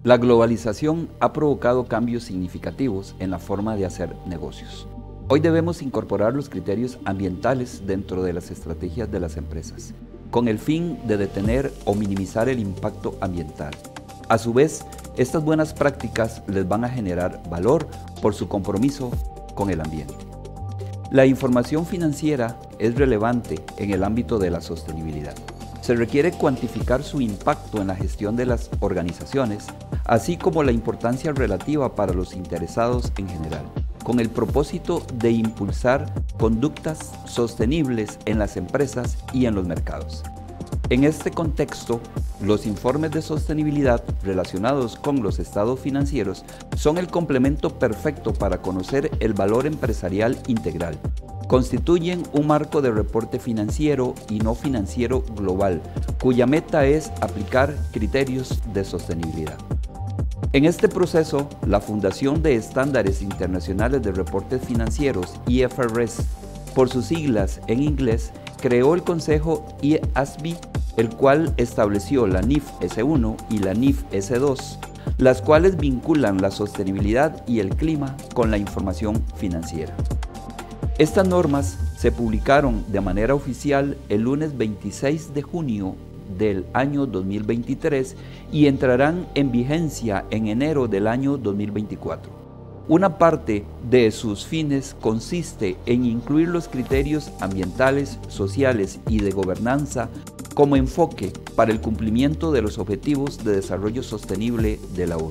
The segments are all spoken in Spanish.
La globalización ha provocado cambios significativos en la forma de hacer negocios. Hoy debemos incorporar los criterios ambientales dentro de las estrategias de las empresas, con el fin de detener o minimizar el impacto ambiental. A su vez, estas buenas prácticas les van a generar valor por su compromiso con el ambiente. La información financiera es relevante en el ámbito de la sostenibilidad. Se requiere cuantificar su impacto en la gestión de las organizaciones, así como la importancia relativa para los interesados en general, con el propósito de impulsar conductas sostenibles en las empresas y en los mercados. En este contexto, los informes de sostenibilidad relacionados con los estados financieros son el complemento perfecto para conocer el valor empresarial integral. Constituyen un marco de reporte financiero y no financiero global, cuya meta es aplicar criterios de sostenibilidad. En este proceso, la Fundación de Estándares Internacionales de Reportes Financieros, IFRS, por sus siglas en inglés, creó el Consejo IASB, el cual estableció la NIF S1 y la NIF S2, las cuales vinculan la sostenibilidad y el clima con la información financiera. Estas normas se publicaron de manera oficial el lunes 26 de junio del año 2023 y entrarán en vigencia en enero del año 2024. Una parte de sus fines consiste en incluir los criterios ambientales, sociales y de gobernanza como enfoque para el cumplimiento de los Objetivos de Desarrollo Sostenible de la ONU.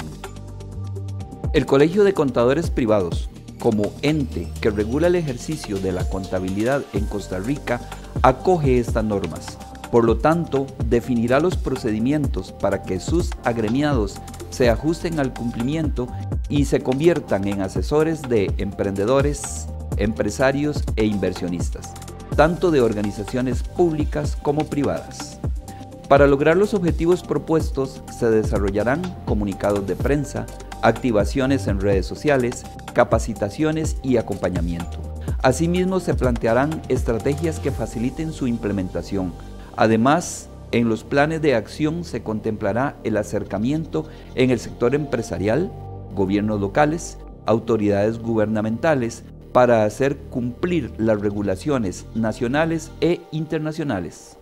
El Colegio de Contadores Privados, como ente que regula el ejercicio de la contabilidad en Costa Rica, acoge estas normas. Por lo tanto, definirá los procedimientos para que sus agremiados se ajusten al cumplimiento y se conviertan en asesores de emprendedores, empresarios e inversionistas, tanto de organizaciones públicas como privadas. Para lograr los objetivos propuestos, se desarrollarán comunicados de prensa, activaciones en redes sociales, capacitaciones y acompañamiento. Asimismo, se plantearán estrategias que faciliten su implementación. Además, en los planes de acción se contemplará el acercamiento en el sector empresarial, gobiernos locales, autoridades gubernamentales, para hacer cumplir las regulaciones nacionales e internacionales.